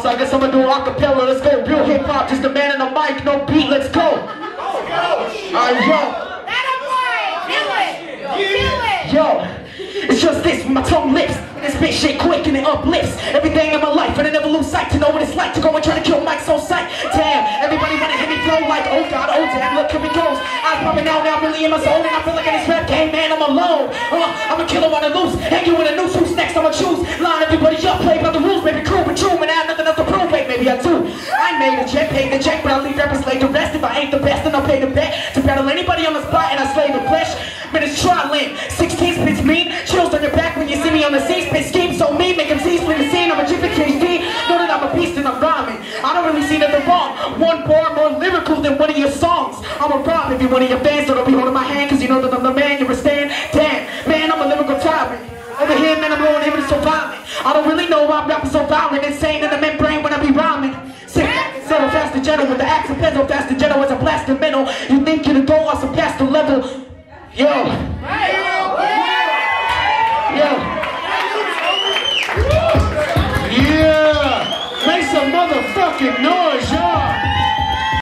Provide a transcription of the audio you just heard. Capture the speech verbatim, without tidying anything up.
so I guess I'ma do acapella. Let's go. Real hip hop, just a man in a mic, no beat. Let's go. Alright, yo. Yo, it's just this with my tongue lips. This bitch shit quick and it uplifts everything in my life, and I never lose sight to know what it's like to go and try to kill Mike so sight. Damn, everybody wanna hear me flow like, oh god, oh damn, look here it goes. I'm popping out now, really in my zone, and I feel like in this rap game, man, I'm alone. Uh, I'm a killer on the loose, hang you in a noose, who's next, I'ma choose. Line everybody up, play by the rules, maybe crew but true, and I have nothing else to prove, wait, maybe I do. I made a check, paid the check, but I'll leave rappers laid to rest. If I ain't the best, then I'll pay the bet to battle anybody on the spot, and I slay the flesh. Man, it's Trilin, sixteen spits mean, chills on your back when you see me on the scene, spit scheme so mean, make them see split the scene. I'm a Jiffy K D, know that I'm a beast and I'm rhyming. I don't really see nothing wrong, one bar more lyrical than one of your songs. I'm a rhyme if you're one of your fans, so don't be holding my hand, cause you know that I'm the man, you're a stand. Damn, man, I'm a lyrical tyrant. Over here, man, I'm blowing him so violent. I don't really know why I'm rapping so violent, insane in the membrane when I be rhyming. Sit back and settle fast and gentle with the axe and pencil, fast and gentle as a blast and mental. You think you're the goal, I'll surpass the level. Yo. Yo. Yeah. Make some motherfucking noise, yo.